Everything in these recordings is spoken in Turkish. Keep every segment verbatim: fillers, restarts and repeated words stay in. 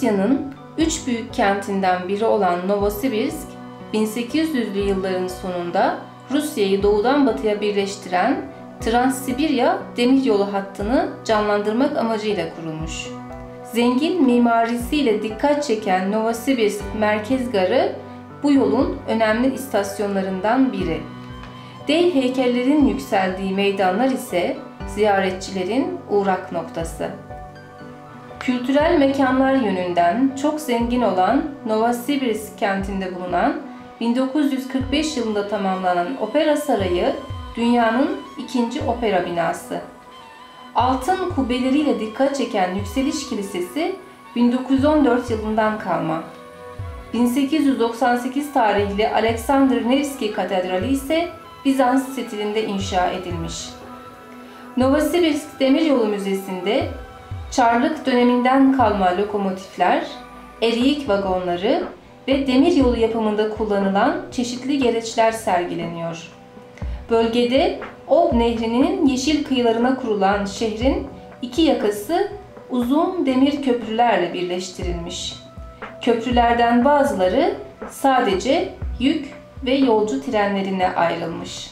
Rusya'nın üç büyük kentinden biri olan Novosibirsk, bin sekiz yüzlü yılların sonunda Rusya'yı doğudan batıya birleştiren Trans-Sibirya demiryolu hattını canlandırmak amacıyla kurulmuş. Zengin mimarisiyle dikkat çeken Novosibirsk Merkez Garı bu yolun önemli istasyonlarından biri. Dev heykellerin yükseldiği meydanlar ise ziyaretçilerin uğrak noktası. Kültürel mekanlar yönünden çok zengin olan Novosibirsk kentinde bulunan bin dokuz yüz kırk beş yılında tamamlanan Opera Sarayı dünyanın ikinci opera binası. Altın kubbeleriyle dikkat çeken Yükseliş Kilisesi bin dokuz yüz on dört yılından kalma. bin sekiz yüz doksan sekiz tarihli Alexander Nevski Katedrali ise Bizans stilinde inşa edilmiş. Novosibirsk Demiryolu Müzesi'nde Çarlık döneminden kalma lokomotifler, eriyik vagonları ve demiryolu yapımında kullanılan çeşitli gereçler sergileniyor. Bölgede Ob Nehri'nin yeşil kıyılarına kurulan şehrin iki yakası uzun demir köprülerle birleştirilmiş. Köprülerden bazıları sadece yük ve yolcu trenlerine ayrılmış.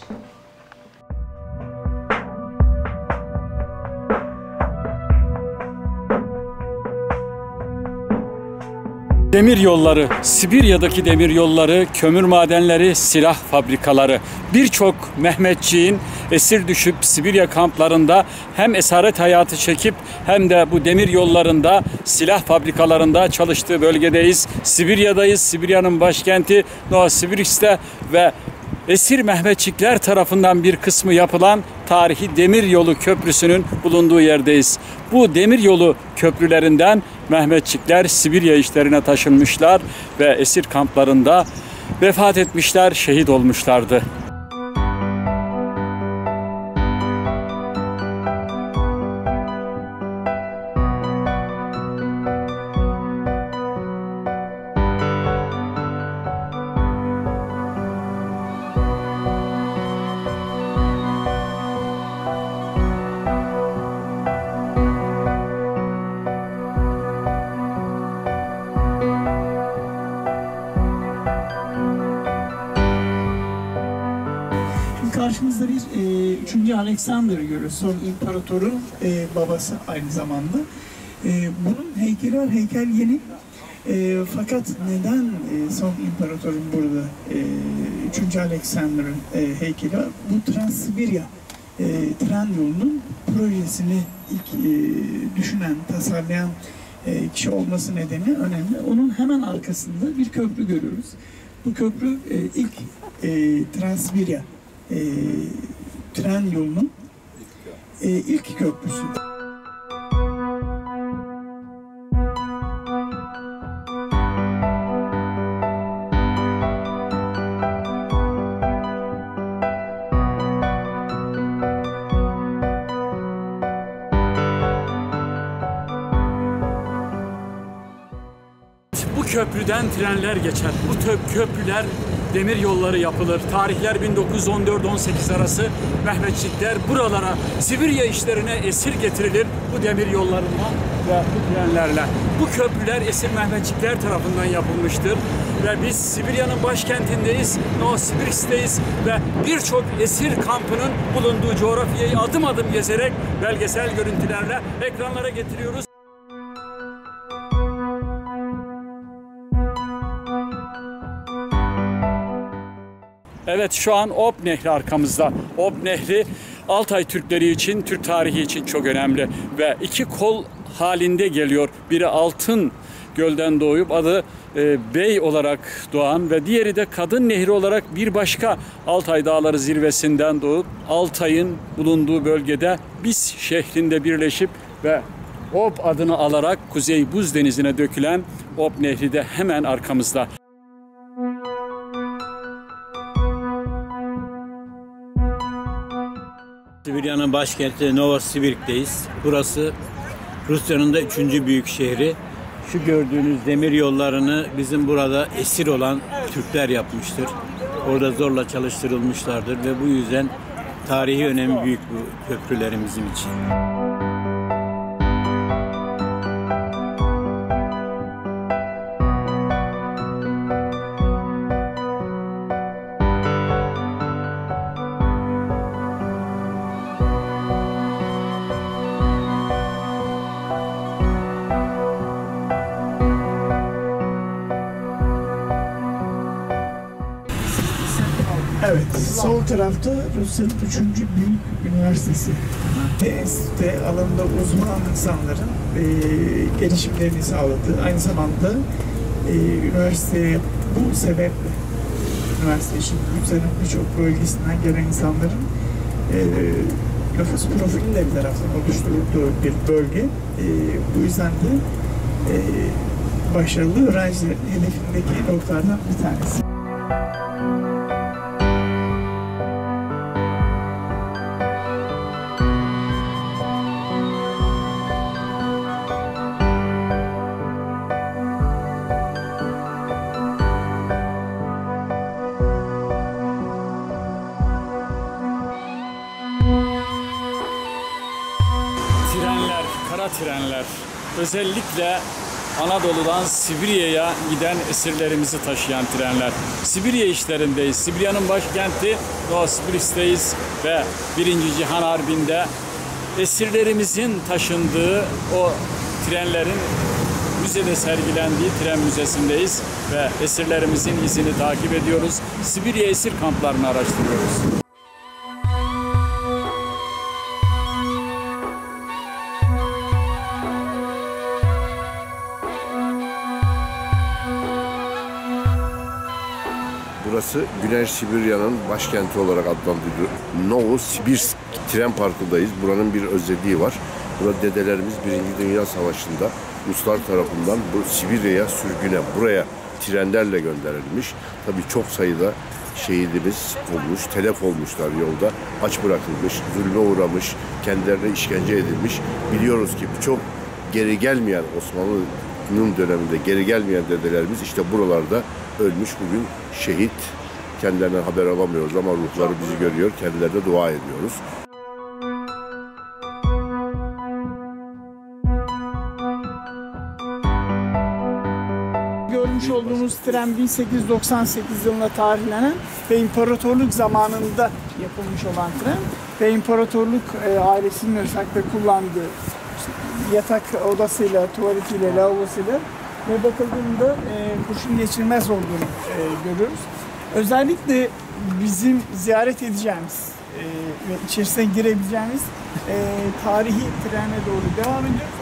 Demir yolları, Sibirya'daki demir yolları, kömür madenleri, silah fabrikaları. Birçok Mehmetçiğin esir düşüp Sibirya kamplarında hem esaret hayatı çekip hem de bu demir yollarında, silah fabrikalarında çalıştığı bölgedeyiz. Sibirya'dayız. Sibirya'nın başkenti Novosibirsk'te ve esir Mehmetçikler tarafından bir kısmı yapılan tarihi Demiryolu Köprüsü'nün bulunduğu yerdeyiz. Bu Demiryolu köprülerinden Mehmetçikler Sibirya işlerine taşınmışlar ve esir kamplarında vefat etmişler, şehit olmuşlardı. Karşımızda bir e, üçüncü Alexander'ı görüyoruz. Son imparatorun e, babası aynı zamanda. E, bunun heykeli var. Heykel yeni. E, fakat neden e, son imparatorun burada e, üçüncü Alexander'ın e, heykeli var? Bu Trans-Sibirya e, tren yolunun projesini ilk e, düşünen, tasarlayan e, kişi olması nedeni önemli. Onun hemen arkasında bir köprü görüyoruz. Bu köprü e, ilk e, Trans-Sibirya E, tren yolunun e, ilk köprüsü. Bu köprüden trenler geçer. Bu köprüler demir yolları yapılır. Tarihler bin dokuz yüz on dört on sekiz arası Mehmetçikler buralara Sibirya işlerine esir getirilir bu demir yollarından ve bu trenlerle. Bu köprüler esir Mehmetçikler tarafından yapılmıştır ve biz Sibirya'nın başkentindeyiz, Novosibirsk'teyiz ve birçok esir kampının bulunduğu coğrafyayı adım adım gezerek belgesel görüntülerle ekranlara getiriyoruz. Evet, şu an Ob Nehri arkamızda. Ob Nehri Altay Türkleri için, Türk tarihi için çok önemli ve iki kol halinde geliyor. Biri Altın Göl'den doğup adı e, Bey olarak doğan ve diğeri de Kadın Nehri olarak bir başka Altay Dağları zirvesinden doğup Altay'ın bulunduğu bölgede Bis şehrinde birleşip ve Ob adını alarak Kuzey Buz Denizi'ne dökülen Ob Nehri de hemen arkamızda. Sibirya'nın başkenti Novosibirsk'teyiz. Burası Rusya'nın da üçüncü büyük şehri. Şu gördüğünüz demir yollarını bizim burada esir olan Türkler yapmıştır. Orada zorla çalıştırılmışlardır ve bu yüzden tarihi önemi büyük bu köprülerimizin için. Sol tarafta Rusya'nın üçüncü büyük üniversitesi. Enstitüde alanında uzman insanların e, gelişimlerini sağladığı, aynı zamanda e, üniversiteye bu sebeple üniversite için Rusya'nın birçok bölgesinden gelen insanların e, nüfus profiliyle bir taraftan oluşturulduğu bir bölge. E, bu yüzden de e, başarılı öğrencilerin hedefindeki noktalardan bir tanesi. Trenler, kara trenler, özellikle Anadolu'dan Sibirya'ya giden esirlerimizi taşıyan trenler. Sibirya işlerindeyiz. Sibirya'nın başkenti Novosibirsk'teyiz ve Birinci Cihan Harbi'nde esirlerimizin taşındığı o trenlerin müzede sergilendiği tren müzesindeyiz ve esirlerimizin izini takip ediyoruz. Sibirya esir kamplarını araştırıyoruz. Burası Güney Sibirya'nın başkenti olarak adlandırılıyor. Novosibirsk tren parkındayız. Buranın bir özelliği var. Burada dedelerimiz Birinci Dünya Savaşı'nda Ruslar tarafından bu Sibirya'ya sürgüne, buraya trenlerle gönderilmiş. Tabii çok sayıda şehidimiz olmuş, telef olmuşlar yolda. Aç bırakılmış, zulme uğramış, kendilerine işkence edilmiş. Biliyoruz ki birçok geri gelmeyen Osmanlı'nın döneminde geri gelmeyen dedelerimiz işte buralarda ölmüş, bugün şehit. Kendilerinden haber alamıyoruz ama ruhları bizi görüyor. Kendilerine dua ediyoruz. Görmüş olduğunuz tren bin sekiz yüz doksan sekiz yılında tarihlenen ve imparatorluk zamanında yapılmış olan tren ve imparatorluk e, ailesinin özellikle kullandığı yatak odasıyla, tuvaletiyle, lavabosuyla ve bakıldığında e, kurşun geçirmez olduğunu e, görüyoruz. Özellikle bizim ziyaret edeceğimiz e, ve içerisine girebileceğimiz e, tarihi trene doğru devam ediyoruz.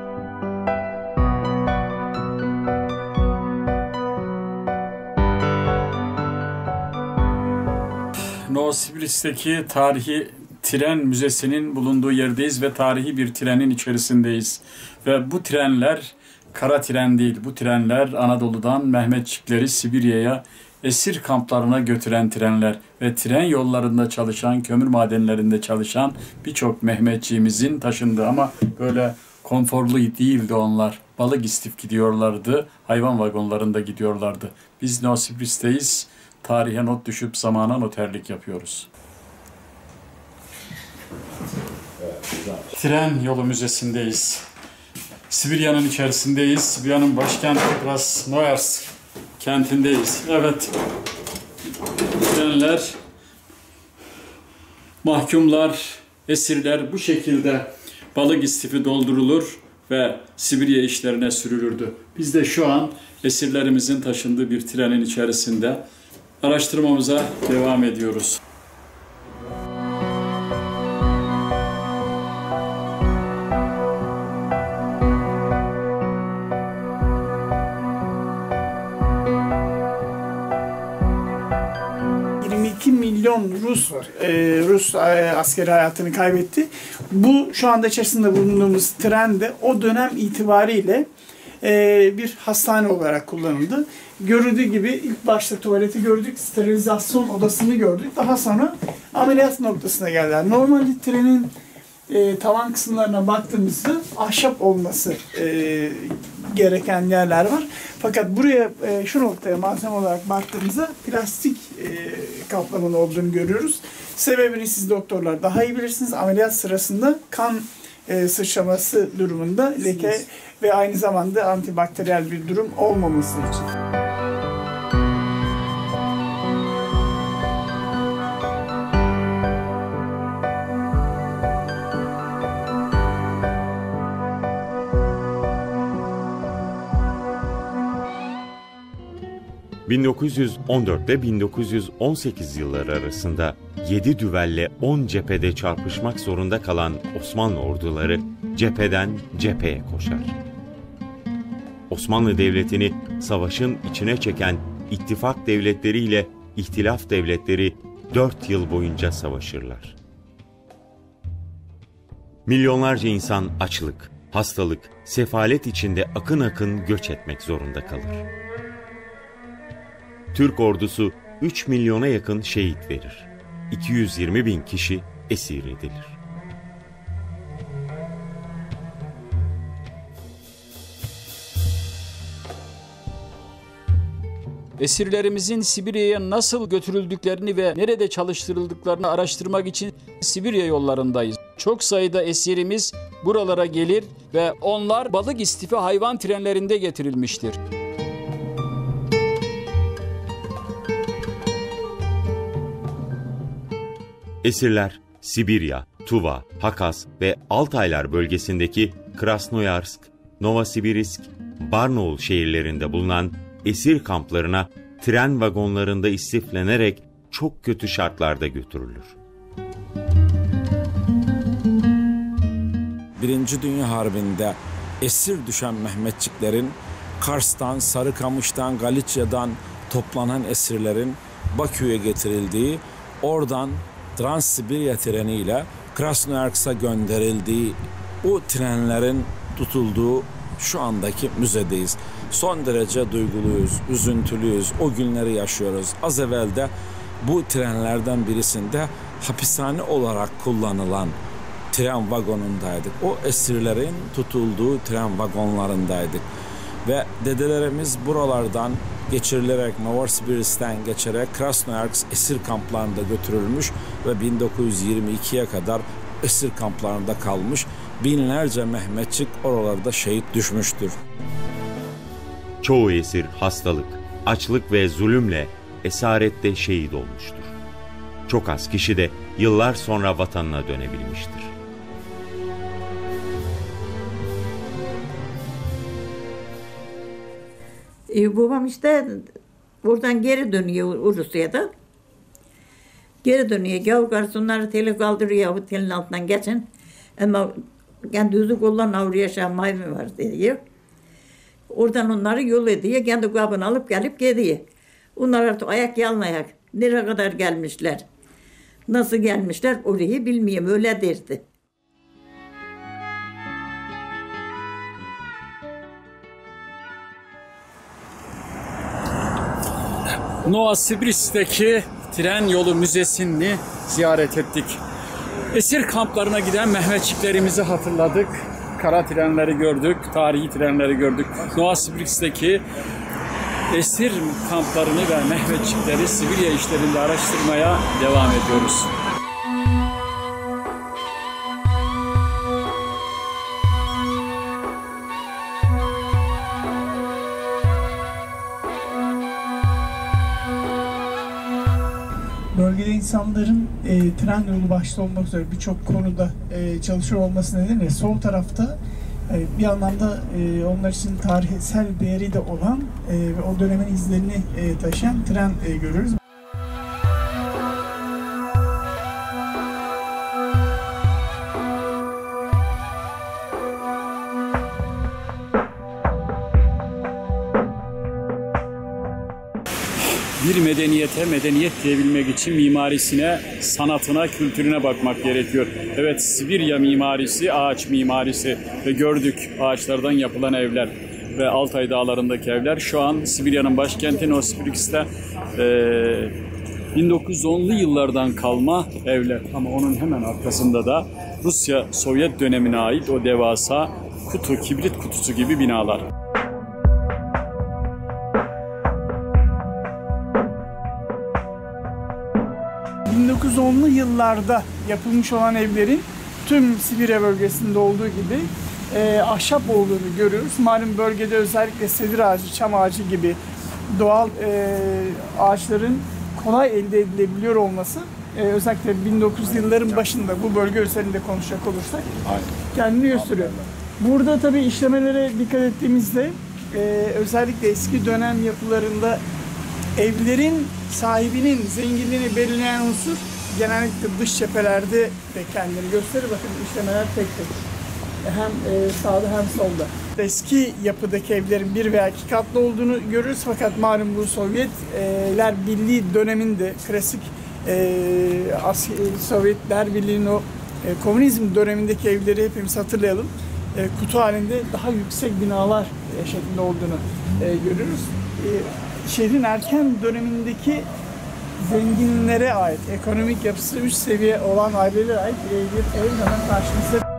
Novosibirsk'teki tarihi tren müzesinin bulunduğu yerdeyiz ve tarihi bir trenin içerisindeyiz. Ve bu trenler kara tren değil, bu trenler Anadolu'dan Mehmetçikleri Sibirya'ya esir kamplarına götüren trenler ve tren yollarında çalışan, kömür madenlerinde çalışan birçok Mehmetçiğimizin taşındığı, ama böyle konforlu değildi onlar. Balık istif gidiyorlardı, hayvan vagonlarında gidiyorlardı. Biz Novosibirsk'teyiz, tarihe not düşüp zamana noterlik yapıyoruz. Tren yolu müzesindeyiz. Sibirya'nın içerisindeyiz. Sibirya'nın başkenti Krasnoyarsk kentindeyiz. Evet. Trenler, mahkumlar, esirler bu şekilde balık istifi doldurulur ve Sibirya işlerine sürülürdü. Biz de şu an esirlerimizin taşındığı bir trenin içerisinde araştırmamıza devam ediyoruz. yirmi iki milyon Rus e, Rus e, askeri hayatını kaybetti. Bu şu anda içerisinde bulunduğumuz tren de o dönem itibariyle e, bir hastane olarak kullanıldı. Görüldüğü gibi ilk başta tuvaleti gördük, sterilizasyon odasını gördük. Daha sonra ameliyat noktasına geldiler. Normalde trenin e, tavan kısımlarına baktığımızda ahşap olması e, gereken yerler var. Fakat buraya e, şu noktaya malzeme olarak baktığımızda plastik e, kaplamalı olduğunu görüyoruz. Sebebini siz doktorlar daha iyi bilirsiniz. Ameliyat sırasında kan e, sıçraması durumunda leke ve aynı zamanda antibakteriyel bir durum olmaması için. bin dokuz yüz on dört ile bin dokuz yüz on sekiz yılları arasında yedi düvelle on cephede çarpışmak zorunda kalan Osmanlı orduları cepheden cepheye koşar. Osmanlı Devleti'ni savaşın içine çeken ittifak devletleriyle ihtilaf devletleri dört yıl boyunca savaşırlar. Milyonlarca insan açlık, hastalık, sefalet içinde akın akın göç etmek zorunda kalır. Türk ordusu üç milyona yakın şehit verir. iki yüz yirmi bin kişi esir edilir. Esirlerimizin Sibirya'ya nasıl götürüldüklerini ve nerede çalıştırıldıklarını araştırmak için Sibirya yollarındayız. Çok sayıda esirimiz buralara gelir ve onlar balık istifi hayvan trenlerinde getirilmiştir. Esirler Sibirya, Tuva, Hakas ve Altaylar bölgesindeki Krasnoyarsk, Novosibirsk, Barnaul şehirlerinde bulunan esir kamplarına tren vagonlarında istiflenerek çok kötü şartlarda götürülür. Birinci Dünya Harbi'nde esir düşen Mehmetçiklerin Kars'tan, Sarıkamış'tan, Galicia'dan toplanan esirlerin Bakü'ye getirildiği, oradan Trans-Sibirya treniyle Krasnoyarsk'a gönderildiği, o trenlerin tutulduğu şu andaki müzedeyiz. Son derece duyguluyuz, üzüntülüyüz, o günleri yaşıyoruz. Az evvel de bu trenlerden birisinde hapishane olarak kullanılan tren vagonundaydık. O esirlerin tutulduğu tren vagonlarındaydık. Ve dedelerimiz buralardan geçirilerek Novosibirsk'ten geçerek Krasnoyarsk esir kamplarında götürülmüş ve bin dokuz yüz yirmi ikiye kadar esir kamplarında kalmış. Binlerce Mehmetçik oralarda şehit düşmüştür. Çoğu esir hastalık, açlık ve zulümle esarette şehit olmuştur. Çok az kişi de yıllar sonra vatanına dönebilmiştir. E, babam işte buradan geri dönüyor Rusya'da. Geri dönüyor. Gavur garsonları teli kaldırıyor. Bu telin altından geçin. Ama kendi yüzü kollarına avruya şahmayı var diyor. Oradan onları yol ediyor. Kendi kabını alıp gelip gidiyor. Onlar artık ayak yalmayak. Nereye kadar gelmişler? Nasıl gelmişler? Orayı bilmiyorum. Öyle derdi. Novosibirsk'teki tren yolu müzesini ziyaret ettik. Esir kamplarına giden Mehmetçiklerimizi hatırladık. Kara trenleri gördük, tarihi trenleri gördük. Novosibirsk'teki esir kamplarını ve Mehmetçikleri Sibirya işlerinde araştırmaya devam ediyoruz. Bölgede insanların e, tren yolu başta olmak üzere birçok konuda e, çalışıyor olması nedeniyle sol tarafta e, bir anlamda e, onlar için tarihsel değeri de olan e, ve o dönemin izlerini e, taşıyan tren e, görüyoruz. Bir medeniyete medeniyet diyebilmek için mimarisine, sanatına, kültürüne bakmak gerekiyor. Evet, Sibirya mimarisi, ağaç mimarisi ve gördük ağaçlardan yapılan evler ve Altay dağlarındaki evler. Şu an Sibirya'nın başkenti Novosibirsk'te e, bin dokuz yüz onlu yıllardan kalma evler. Ama onun hemen arkasında da Rusya Sovyet dönemine ait o devasa kutu, kibrit kutusu gibi binalar. bin dokuz yüz onlu yıllarda yapılmış olan evlerin tüm Sibirya bölgesinde olduğu gibi e, ahşap olduğunu görüyoruz. Malum bölgede özellikle sedir ağacı, çam ağacı gibi doğal e, ağaçların kolay elde edilebiliyor olması e, özellikle bin dokuz yüz yılların başında bu bölge üzerinde konuşacak olursak kendini gösteriyor. Burada tabii işlemelere dikkat ettiğimizde e, özellikle eski dönem yapılarında evlerin sahibinin zenginliğini belirleyen unsur genellikle dış cephelerde de kendini gösterir. Bakın işlemeler tek tek. Hem e, sağda hem solda. Eski yapıdaki evlerin bir veya iki katlı olduğunu görürüz fakat malum bu Sovyetler Birliği döneminde klasik e, Sovyetler Birliği'nin o e, komünizm dönemindeki evleri hepimiz hatırlayalım. E, kutu halinde daha yüksek binalar e, şeklinde olduğunu e, görürüz. E, şehrin erken dönemindeki zenginlere ait, ekonomik yapısı üst seviye olan ailelere ait bir ev hemen karşımızda.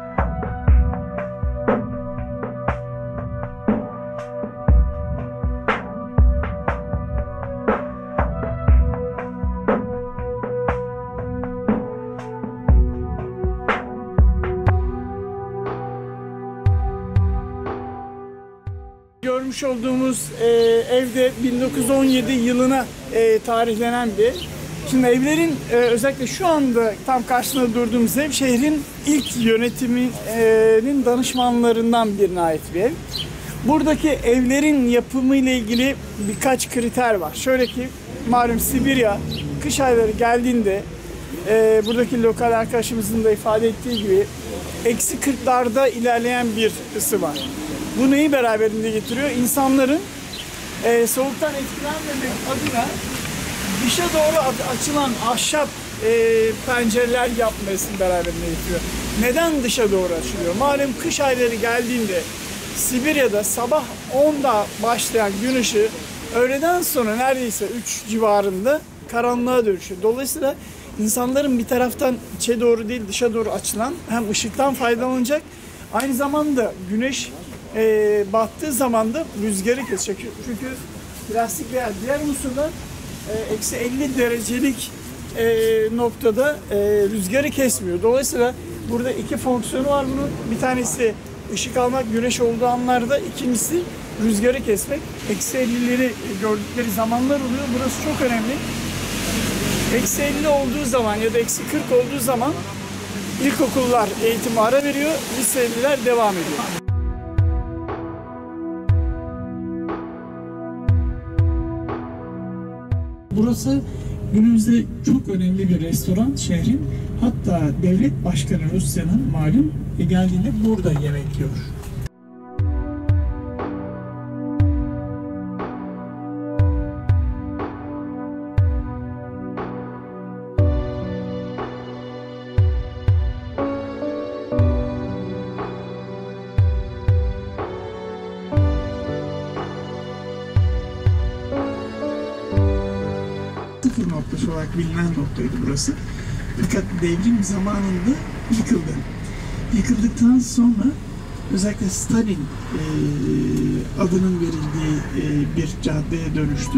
Görmüş olduğumuz e, evde bin dokuz yüz on yedi yılına e, tarihlenen bir ev. Şimdi evlerin e, özellikle şu anda tam karşısında durduğumuz ev şehrin ilk yönetiminin danışmanlarından birine ait bir ev. Buradaki evlerin yapımı ile ilgili birkaç kriter var. Şöyle ki malum Sibirya kış ayları geldiğinde e, buradaki lokal arkadaşımızın da ifade ettiği gibi eksi kırklarda ilerleyen bir ısı var. Bu neyi beraberinde getiriyor? İnsanların e, soğuktan etkilenmemek adına dışa doğru açılan ahşap e, pencereler yapmasını beraberinde getiriyor. Neden dışa doğru açılıyor? Malum kış ayları geldiğinde Sibirya'da sabah onda başlayan gün ışığı öğleden sonra neredeyse üç civarında karanlığa dönüşüyor. Dolayısıyla insanların bir taraftan içe doğru değil dışa doğru açılan hem ışıktan faydalanacak aynı zamanda güneş E, battığı zaman da rüzgarı kesecek. Çünkü plastik veya diğer unsurlar e, eksi elli derecelik e, noktada e, rüzgarı kesmiyor. Dolayısıyla burada iki fonksiyonu var bunun. Bir tanesi ışık almak güneş olduğu anlarda, ikincisi rüzgarı kesmek. Eksi ellileri gördükleri zamanlar oluyor. Burası çok önemli. Eksi elli olduğu zaman ya da eksi kırk olduğu zaman ilkokullar eğitimi ara veriyor, liseliler devam ediyor. Burası günümüzde çok önemli bir restoran şehrin. Hatta devlet başkanı Rusya'nın malum geldiğinde burada yemek yiyor. Sıfır noktası olarak bilinen noktaydı burası. Fakat devrim zamanında yıkıldı. Yıkıldıktan sonra özellikle Stalin e, adının verildiği e, bir caddeye dönüştü.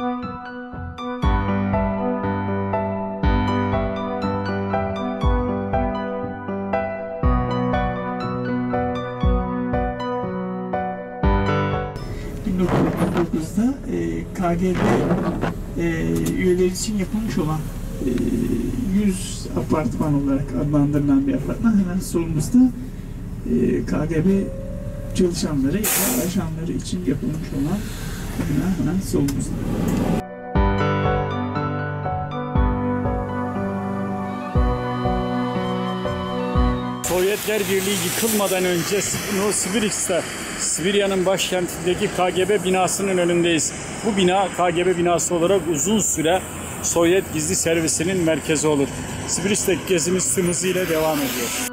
bin dokuz yüz otuz dokuzda e, K G B e, üyeleri için yapılmış olan e, yüz apartman olarak adlandırılan bir apartman. Hemen solumuzda e, K G B çalışanları ve ajanları için yapılmış olan bina hemen solumuzda. Sovyetler Birliği yıkılmadan önce Novosibirsk'te, Sibirya'nın başkentindeki K G B binasının önündeyiz. Bu bina K G B binası olarak uzun süre Sovyet gizli servisinin merkezi olur. Sibirsk'teki gezimiz tüm hızıyla devam ediyor.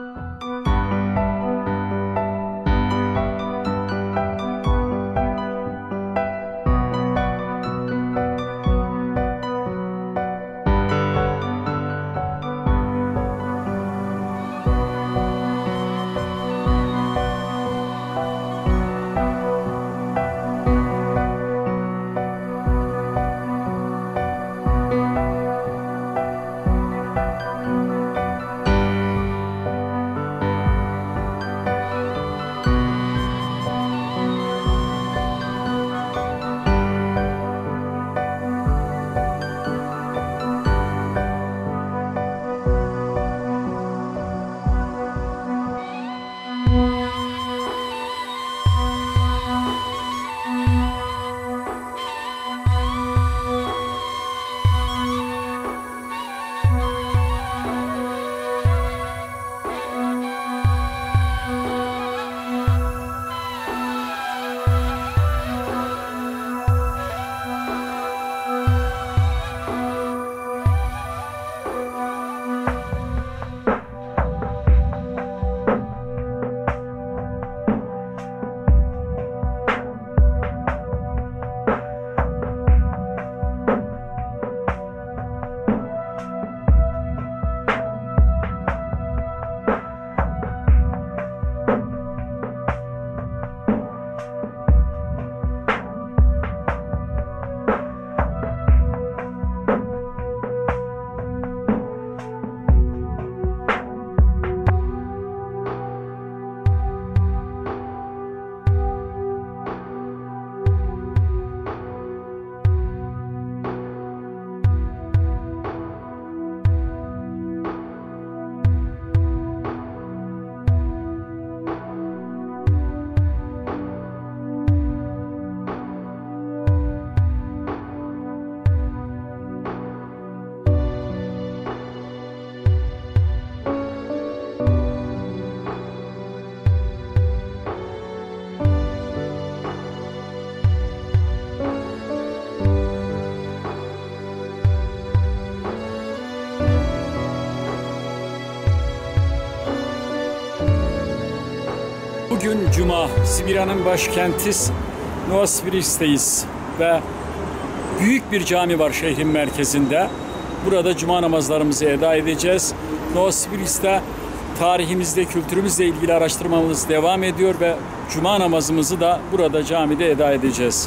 Bugün Cuma, Sibirya'nın başkenti Novosibirsk'teyiz ve büyük bir cami var şehrin merkezinde. Burada Cuma namazlarımızı eda edeceğiz. Novosibirsk'te tarihimizde, kültürümüzle ilgili araştırmamız devam ediyor ve Cuma namazımızı da burada camide eda edeceğiz.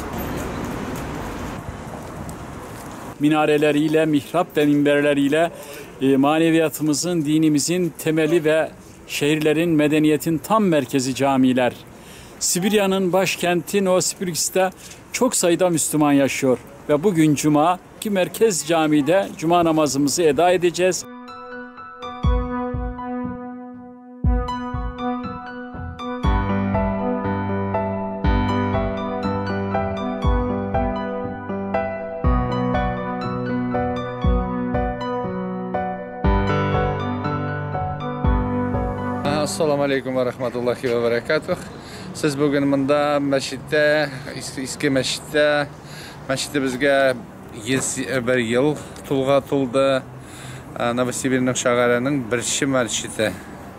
Minareleriyle, mihrap ve minberleriyle e, maneviyatımızın, dinimizin temeli ve şehirlerin, medeniyetin tam merkezi camiler. Sibirya'nın başkenti Novosibirsk'te çok sayıda Müslüman yaşıyor ve bugün Cuma ki merkez camide Cuma namazımızı eda edeceğiz. Assalamu alaikum ve rahmetullahi ve berekatuh. Siz bugün bunda meşitte, eski meşitte, meşitte bizge bir yıl tulga tuldu. Novosibirsk şaharının birinci meşiti.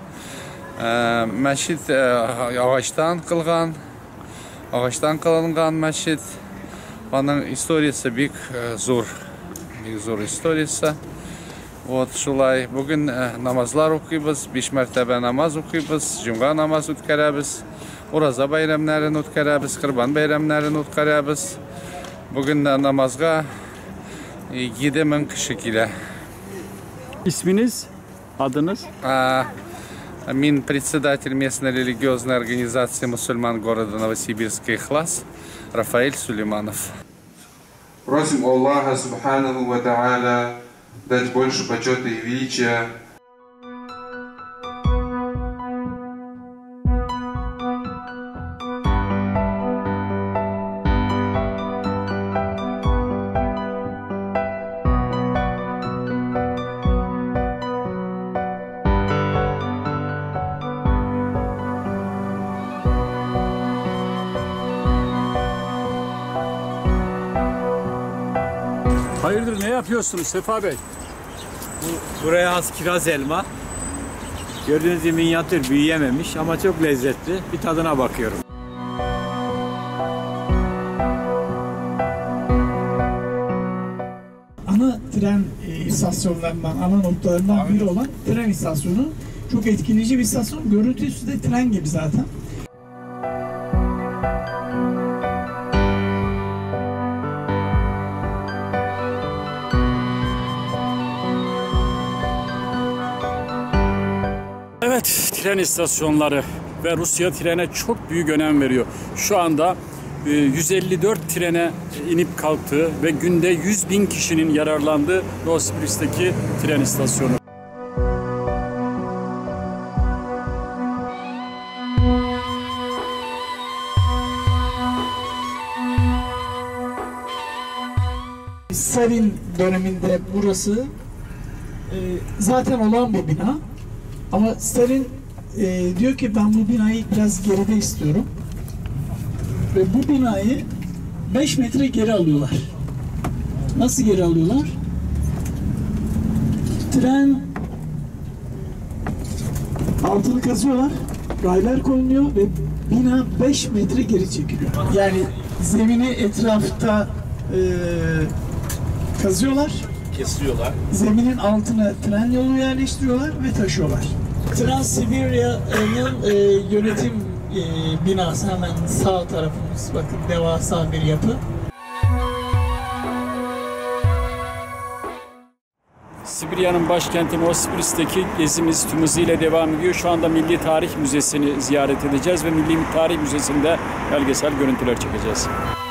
Meşit ağaçtan kılgan, ağaçtan kılıngan meşit. Onun istoriyası büyük zor, büyük zor istoriyası. Вот шулай. Bugün namazlar okuyuz, beş mertebe namaz okuyuz, cuma namaz ötkərəbiz, Uraza bayramlarını ötkərəbiz, Qurban bayramlarını ötkərəbiz. Bugün namazga yedi min kişi kile. İsminiz, adınız? Min председатель местной религиозной организации мусульман города Новосибирска Ихлас Рафаэль Сулейманов. Просим Аллаха Субханаху ва Тааля дать больше почета и величия Hayırdır, ne yapıyorsunuz Sefa Bey? Bu, buraya has kiraz elma. Gördüğünüz gibi minyatür, büyüyememiş ama çok lezzetli. Bir tadına bakıyorum. Ana tren istasyonlarından, ana noktalarından biri olan tren istasyonu. Çok etkileyici bir istasyon. Görüntüsü de tren gibi zaten. Evet, tren istasyonları ve Rusya trene çok büyük önem veriyor. Şu anda yüz elli dört trene inip kalktığı ve günde yüz bin kişinin yararlandığı Novosibirsk'teki tren istasyonu. Stalin döneminde burası e, zaten olan bir bina. Ama Stalin e, diyor ki ben bu binayı biraz geride istiyorum. Ve bu binayı beş metre geri alıyorlar. Nasıl geri alıyorlar? Tren altını kazıyorlar, raylar koyuluyor ve bina beş metre geri çekiliyor. Yani zemini etrafta e, kazıyorlar. Kesiyorlar. Zeminin altına tren yolu yerleştiriyorlar ve taşıyorlar. Transsibirya'nın e, yönetim e, binası hemen sağ tarafımız, bakın devasa bir yapı. Sibirya'nın başkenti Novosibirsk'teki gezimiz tüm hızıyla devam ediyor. Şu anda Milli Tarih Müzesi'ni ziyaret edeceğiz ve Milli Tarih Müzesi'nde belgesel görüntüler çekeceğiz.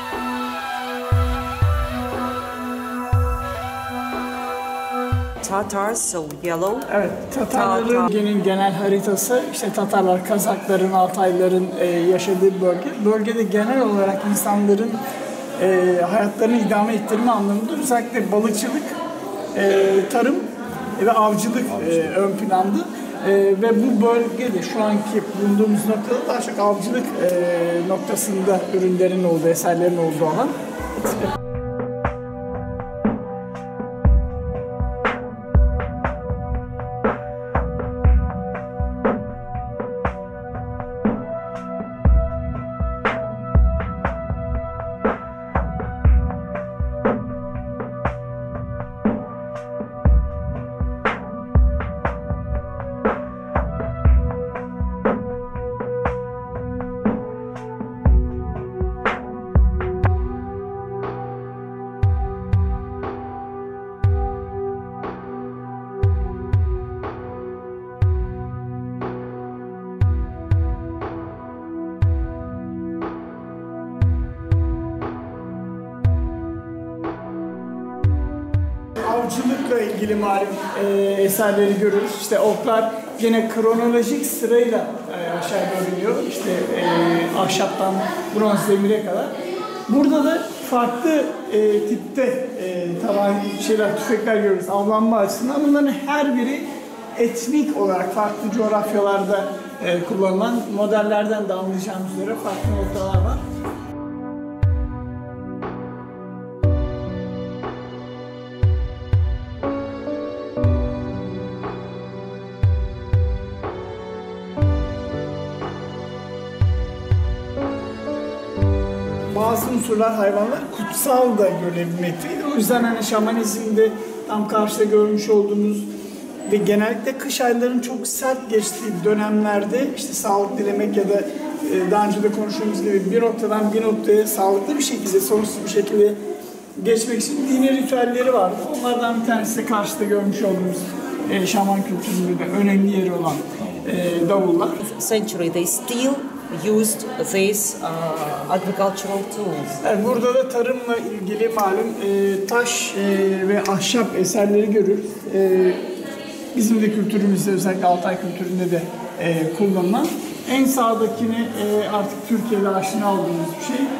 Tatars, so yellow. Evet, Tatarların bölgenin genel haritası, işte Tatarlar, Kazakların, Altayların e, yaşadığı bölge. Bölgede genel olarak insanların e, hayatlarını idame ettirme anlamında özellikle balıkçılık, e, tarım ve avcılık e, ön planda. E, ve bu bölgede şu anki bulunduğumuz noktada daha çok avcılık e, noktasında ürünlerin olduğu, eserlerin olduğu alan. avcılıkla ilgili malum e, eserleri görürüz. İşte oklar yine kronolojik sırayla e, aşağı doğru iniyor. İşte e, ahşaptan bronz demire kadar. Burada da farklı e, tipte e, taban şeyler, tüfekler görürüz avlanma açısından. Bunların her biri etnik olarak farklı coğrafyalarda e, kullanılan, modellerden de anlayacağımız üzere farklı noktalar var. Bazı unsurlar, hayvanlar kutsal da görülebilmekteydi. O yüzden hani şamanizmde tam karşıda görmüş olduğumuz ve genellikle kış aylarının çok sert geçtiği dönemlerde işte sağlık dilemek ya da e, daha önce de konuştuğumuz gibi bir noktadan bir noktaya sağlıklı bir şekilde, sorunsuz bir şekilde geçmek için dini ritüelleri vardı. Onlardan bir tanesi de karşıda görmüş olduğumuz e, şaman kültüründe de önemli yeri olan e, davullar. Century they still used these uh, agricultural tools. Evet, burada da tarımla ilgili malum e, taş e, ve ahşap eserleri görürüz. E, bizim de kültürümüzde, özellikle Altay kültüründe de e, kullanılan. En sağdakini e, artık Türkiye'de aşina olduğumuz bir şey.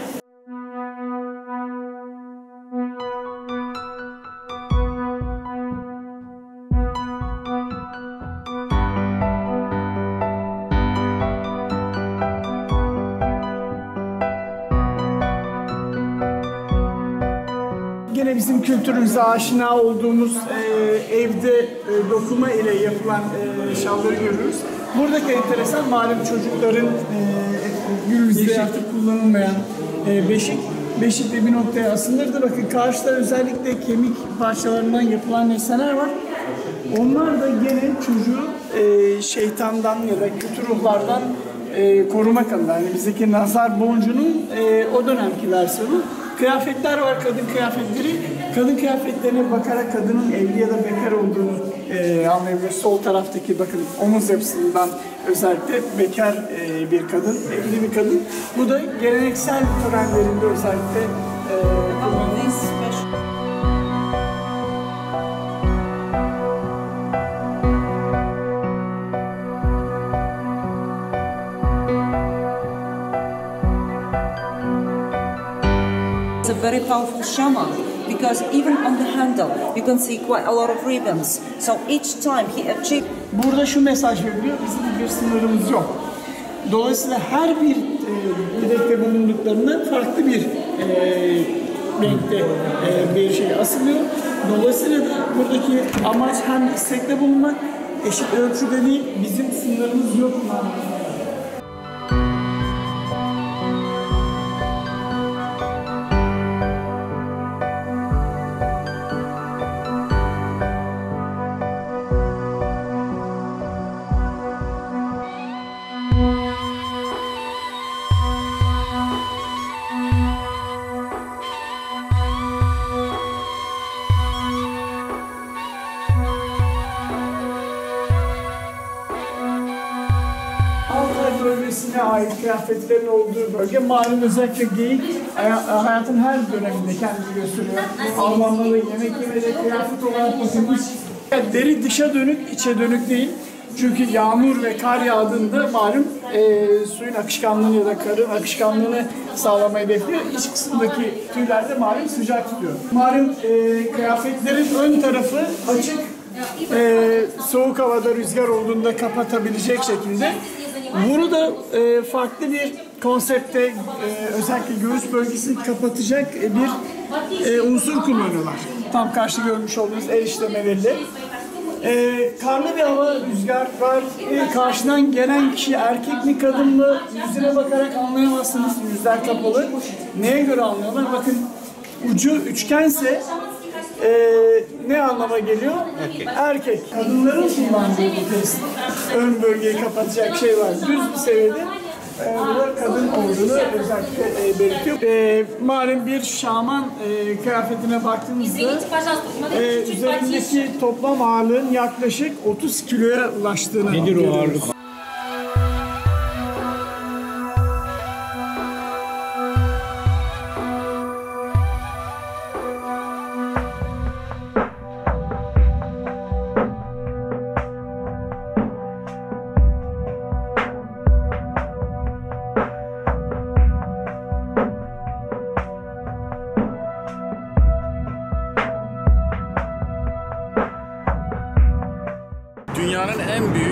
Gene bizim kültürümüze aşina olduğumuz e, evde e, dokuma ile yapılan e, şalları görürüz. Buradaki enteresan malum çocukların e, günümüzde artık kullanılmayan e, beşik. Beşik de bir noktaya asılırdı. Bakın karşıda özellikle kemik parçalarından yapılan nesneler var. Onlar da gene çocuğu e, şeytandan ya da kötü ruhlardan e, korumak adına. Yani bizdeki nazar boncuğunun e, o dönemki versiyonu. Kıyafetler var, kadın kıyafetleri. Kadın kıyafetlerine bakarak kadının evli ya da bekar olduğunu e, anlayabiliriz. Sol taraftaki bakın omuz yapısından özellikle bekar e, bir kadın, evli bir kadın. Bu da geleneksel törenlerinde özellikle e, kullanılıyor. A very powerful shaman because even on the handle you can see quite a lot of ribbons. So each time he achieved. Burada şu mesaj veriliyor, bizim bir sınırımız yok. Dolayısıyla her bir e, dilekte bulunduklarında farklı bir e, renkte e, bir şey asılıyor. Dolayısıyla da buradaki amaç hem istekte bulunmak, eşit ölçüde değil, bizim sınırımız yok manasında. Bölgesine ait kıyafetlerin olduğu bölge malum özellikle geyik hayatın her döneminde kendini gösteriyor. Avlanmalı, yemek yemede kıyafet olarak bakılmış. Deri dışa dönük, içe dönük değil. Çünkü yağmur ve kar yağdığında malum e, suyun akışkanlığını ya da karın akışkanlığını sağlamayı hedefliyor. İç kısmındaki tüyler de malum sıcak tutuyor. Malum e, kıyafetlerin ön tarafı açık, e, soğuk havada rüzgar olduğunda kapatabilecek şekilde. Bunu da e, farklı bir konsepte, e, özellikle göğüs bölgesini kapatacak bir e, unsur kullanıyorlar. Tam karşı görmüş olduğunuz el işlemeleriyle. E, karlı bir hava, rüzgar var. E, karşıdan gelen kişi erkek mi kadın mı yüzüne bakarak anlayamazsınız. Yüzler kapalı. Neye göre anlıyorlar? Bakın ucu üçgense e, ne anlama geliyor? Erkek. Erkek. Kadınların kullandığı bu test. Ön bölgeyi kapatacak şey var. Düz bir seviyede e, burada kadın olduğunu özellikle e, belirtiyor. E, malum bir şaman e, kıyafetine baktığımızda e, üzerindeki toplam ağırlığın yaklaşık otuz kiloya ulaştığını Nedir o ağırlık?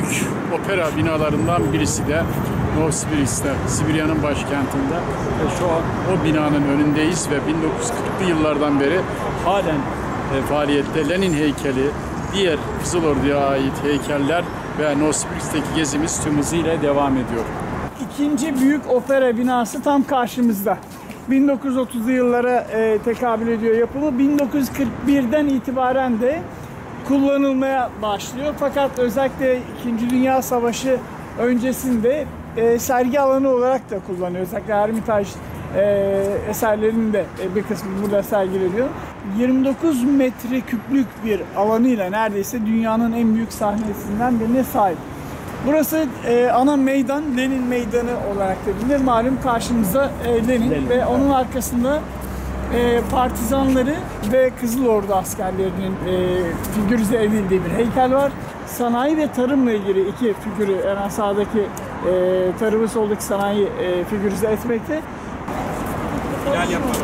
büyük opera binalarından birisi de Novosibirsk'te, Sibirya'nın başkentinde. Ve şu an o binanın önündeyiz ve bin dokuz yüz kırklı yıllardan beri halen e, faaliyette Lenin heykeli, diğer Kızıl Ordu'ya ait heykeller ve Novosibirsk'teki gezimiz tüm hızıyla devam ediyor. İkinci büyük opera binası tam karşımızda. bin dokuz yüz otuzlu yıllara e, tekabül ediyor yapımı. bin dokuz yüz kırk birden itibaren de kullanılmaya başlıyor. Fakat özellikle İkinci Dünya Savaşı öncesinde e, sergi alanı olarak da kullanıyor. Özellikle Ermitaj e, eserlerinin de e, bir kısmı burada sergileniyor. yirmi dokuz metre küplük bir alanıyla neredeyse dünyanın en büyük sahnesinden birine sahip. Burası e, ana meydan, Lenin Meydanı olarak da bilinir. Malum karşımızda e, Lenin, Lenin ve onun arkasında e, partizanları ve Kızıl Ordu askerlerinin e, figürize edildiği bir heykel var. Sanayi ve tarımla ilgili iki figürü, yani sağdaki e, tarımı, soldaki sanayi e, figürize etmekte. Gel yapalım.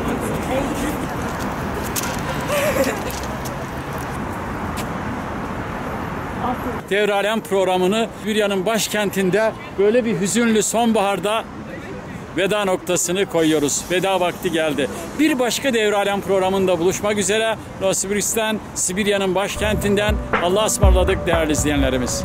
Devralem programını Sibirya'nın başkentinde böyle bir hüzünlü sonbaharda veda noktasını koyuyoruz. Veda vakti geldi. Bir başka Devralem programında buluşmak üzere. Novosibirsk'ten, Sibirya'nın başkentinden Allah'a ısmarladık değerli izleyenlerimiz.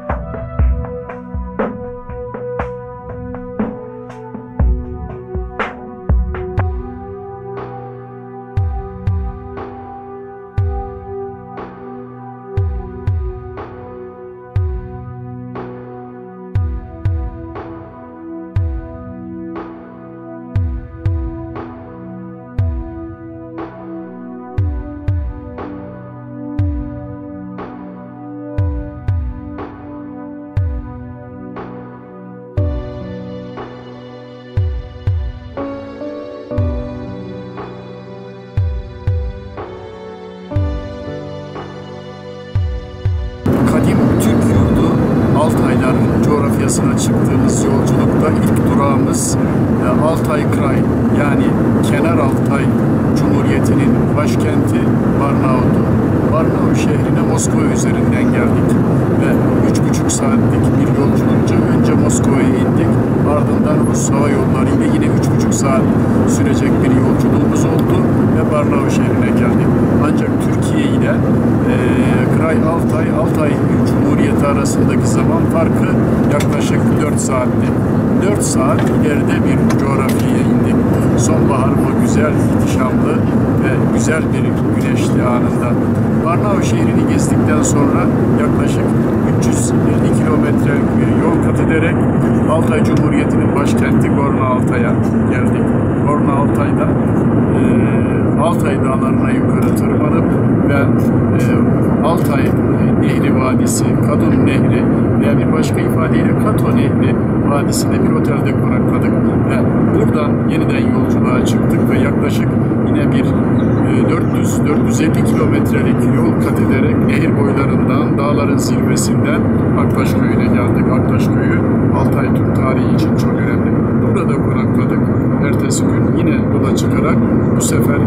Altaylar coğrafyasına çıktığımız yolculukta ilk durağımız Altay Kray, yani Kenar Altay Cumhuriyeti'nin başkenti Barnavut'tu. Barnavut şehrine Moskova üzerinden geldik ve üç buçuk saatlik bir yolculukça önce Moskova'ya indik, ardından Rus Hava Yolları ile yine üç buçuk saat sürecek bir yolculuğumuz oldu ve Barnavut şehrine geldik. Ancak Türkiye ile e, Kray Altay, Altay Cumhuriyeti arasındaki zaman farkı yaklaşık dört saatti. dört saat ileride bir coğrafyaya indik. Sonbahar bu güzel, ihtişamlı ve güzel bir güneşli anında. Barnavut şehrini gezdikten sonra yaklaşık üç yüz elli kilometre bir yol kat ederek Altay Cumhuriyeti'nin başkenti Gorno Altay'a geldik. Gorno Altay'da e, Altay dağlarına yukarı tırmanıp ve e, Altay Nehri Vadisi, Kadın Nehri veya bir başka ifadeyle Kato Nehri Vadisi'nde bir otelde konakladık ve buradan yeniden yolculuğa çıktık ve yaklaşık yine bir dört yüz dört yüz elli kilometrelik yol kat ederek nehir boylarından, dağların zirvesinden Aktaş Köyü'ne geldik. Aktaş Köyü Altay Türk tarihi için çok önemli. Burada konakladık. Ertesi gün yine yola çıkarak bu sefer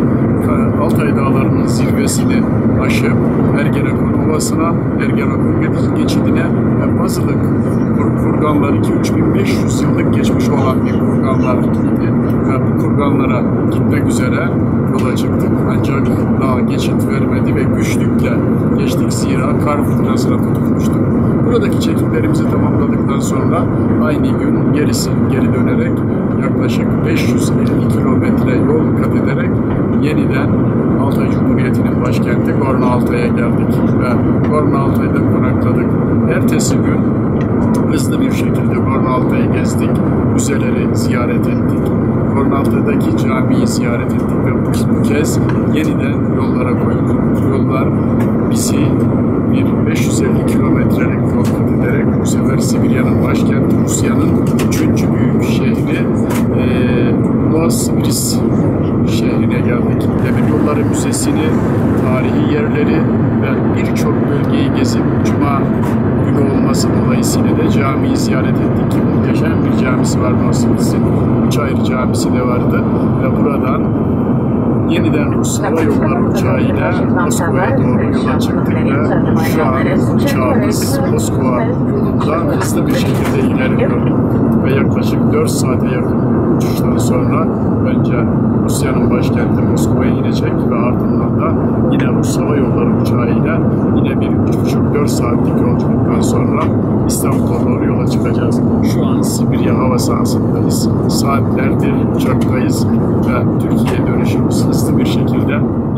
Altay Dağları'nın zirvesini aşıp Ergenekon Ovası'na, Ergenekon geçidine ve Bazılık kurganlar iki üç bin beş yüz yıllık geçmiş olan bir kurganlar idi ve bu kurganlara gitmek üzere yola çıktık. Ancak daha geçit vermedi ve güçlükle geçtik, zira kar fırtınasına tutulmuştuk. Buradaki çekimlerimizi tamamladıktan sonra aynı gün gerisi geri dönerek yaklaşık beş yüz elli kilometre yol kat ederek yeniden Altay Cumhuriyeti'nin başkenti Gorno Altay'a geldik ve Gorno Altay'da konakladık. Ertesi gün hızlı bir şekilde Gorno Altay'ı gezdik, müzeleri ziyaret ettik. Gorno Altay'daki camiyi ziyaret ettik ve bu kez yeniden yollara koyduk. Yollar bizi bir beş yüz elli kilometrelik yol kat ederek bu sefer Sibirya'nın başkenti, Rusya'nın üçüncü büyük şehri e, Novosibirsk şehrine geldik. Demir Yolları Müzesi'ni, tarihi yerleri ve birçok bölgeyi gezip Cuma günü olması dolayısıyla da camiyi ziyaret ettik ki muhteşem bir camisi var Novosibirsk'in. Üç ayrı camisi de vardı ve buradan yeniden Rus Hava Yolları uçağıyla Moskova'ya doğru yola çıktık ve şu an uçağımız Moskova yolundan hızlı bir şekilde ilerliyor. Ve yaklaşık dört saate yakın uçuştan sonra önce Rusya'nın başkenti Moskova'ya inecek ve ardından da yine Rus Hava Yolları uçağıyla yine bir üç buçuk dört saatlik yolculuktan sonra İstanbul'a doğru yola çıkacağız. Şu an Sibirya hava sahasındayız. Saatlerdir uçaktayız ve Türkiye'ye dönüşümüz hızlı bir şekilde